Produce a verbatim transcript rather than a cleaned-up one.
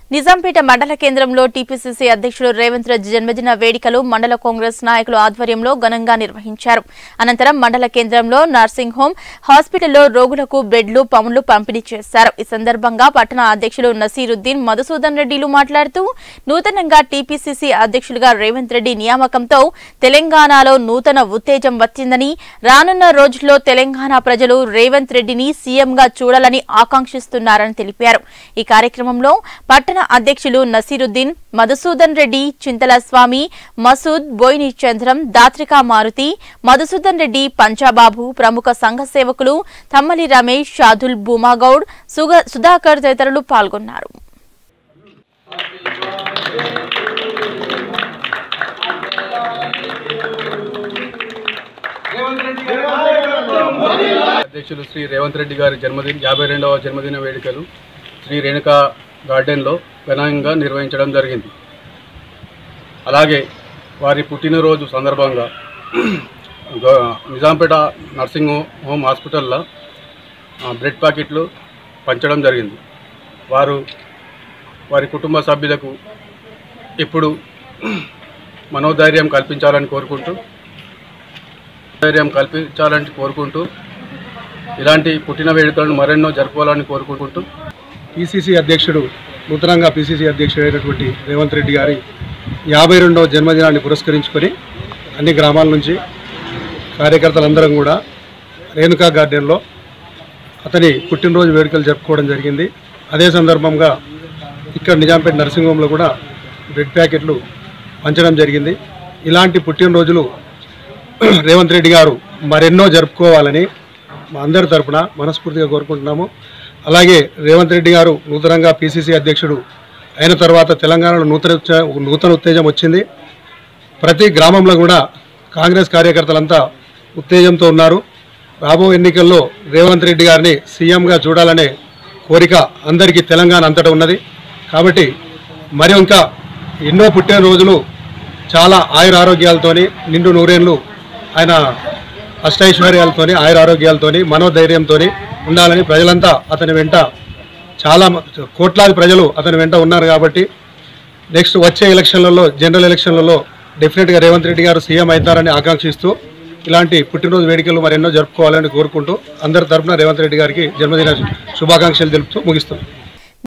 నిజాంపేట మండల కేంద్రంలో టీపీసీసీ అధ్యక్షుడు రేవంత్ రెడ్డి జన్మదిన వేడుకలు మండల కాంగ్రెస్ నాయకుల ఆధ్వర్యంలో ఘనంగా నిర్వహించారు. అనంతరం మండల కేంద్రంలో నర్సింగ్ హోం, హాస్పిటల్లో రోగులకు బెడ్లు, పములు పంపిణీ చేశారు. ఈ సందర్భంగా పట్టణ అధ్యక్షుడు నసీరుద్దీన్ మధుసూదన్ రెడ్డిలు మాట్లాడుతూ నూతనంగా టీపీసీసీ అధ్యక్షులుగా రేవంత్ రెడ్డి నియామకంతో తెలంగాణలో నూతన ఉత్తేజం వచ్చిందని, రానున్న రోజుల్లో తెలంగాణ ప్రజలు రేవంత్ రెడ్డిని సీఎంగా చూడాలని ఆకాంక్షిస్తున్నారని తెలిపారు. ఈ కార్యక్రమంలో పట్టణ అధ్యక్షులు నసీరుద్దీన్, మధుసూదన్ రెడ్డి, చింతల స్వామి, మసూద్, బోయిని చంద్రం, దాత్రికా మారుతి, మధుసూదన్ రెడ్డి, పంచాబాబు, ప్రముఖ సంఘ సేవకులు తమ్మలి రమేష్, షాదుల్ భూమాగౌడ్, సుధాకర్ తదితరులు పాల్గొన్నారు. అధ్యక్షులు శ్రీ రేవంత్ రెడ్డి గారి జన్మదిన యాభై రెండవ జన్మదిన వేడుకలు శ్రీ రేణుకా గార్డెన్లో ఘనంగా నిర్వహించడం జరిగింది. అలాగే వారి పుట్టినరోజు సందర్భంగా నిజాంపేట నర్సింగ్ హోమ్ హాస్పిటల్లో బ్రెడ్ ప్యాకెట్లు పంచడం జరిగింది. వారు వారి కుటుంబ సభ్యులకు ఇప్పుడు మనోధైర్యం కల్పించాలని కోరుకుంటూ ధైర్యం కల్పించాలని కోరుకుంటూ ఇలాంటి పుట్టిన వేడుకలను మరెన్నో జరుపుకోవాలని కోరుకుంటూ పీసీసీ అధ్యక్షుడు నూతనంగా పీసీసీ అధ్యక్షుడు అయినటువంటి రేవంత్ రెడ్డి గారి యాభై రెండవ జన్మదినాన్ని పురస్కరించుకొని అన్ని గ్రామాల నుంచి కార్యకర్తలందరం కూడా రేణుకా గార్డెన్లో అతని పుట్టినరోజు వేడుకలు జరుపుకోవడం జరిగింది. అదే సందర్భంగా ఇక్కడ నిజాంపేట నర్సింగ్ హోమ్లో కూడా బ్రెడ్ ప్యాకెట్లు పంచడం జరిగింది. ఇలాంటి పుట్టినరోజులు రేవంత్ రెడ్డి గారు మరెన్నో జరుపుకోవాలని మా అందరి తరఫున మనస్ఫూర్తిగా కోరుకుంటున్నాము. అలాగే రేవంత్ రెడ్డి గారు నూతనంగా పీసీసీ అధ్యక్షుడు అయిన తర్వాత తెలంగాణలో నూతన నూతన ఉత్తేజం వచ్చింది. ప్రతి గ్రామంలో కూడా కాంగ్రెస్ కార్యకర్తలంతా ఉత్తేజంతో ఉన్నారు. రాబో ఎన్నికల్లో రేవంత్ రెడ్డి గారిని సీఎంగా చూడాలనే కోరిక అందరికీ తెలంగాణ అంతటా ఉన్నది. కాబట్టి మరి ఇంకా ఎన్నో పుట్టినరోజులు చాలా ఆయుర ఆరోగ్యాలతోని నిండు నూరేళ్ళు ఆయన అష్టైశ్వర్యాలతోని ఆయుర ఆరోగ్యాలతోని మనోధైర్యంతో ఉండాలని ప్రజలంతా అతని వెంట చాలా కోట్లాది ప్రజలు అతని వెంట ఉన్నారు. కాబట్టి నెక్స్ట్ వచ్చే ఎలక్షన్లలో జనరల్ ఎలక్షన్లలో డెఫినెట్గా రేవంత్ రెడ్డి గారు సీఎం అవుతారని ఆకాంక్షిస్తూ ఇలాంటి పుట్టినరోజు వేడుకలు మరెన్నో జరుపుకోవాలని కోరుకుంటూ అందరి తరఫున రేవంత్ రెడ్డి గారికి జన్మదిన శుభాకాంక్షలు తెలుపుతూ ముగిస్తున్నాం.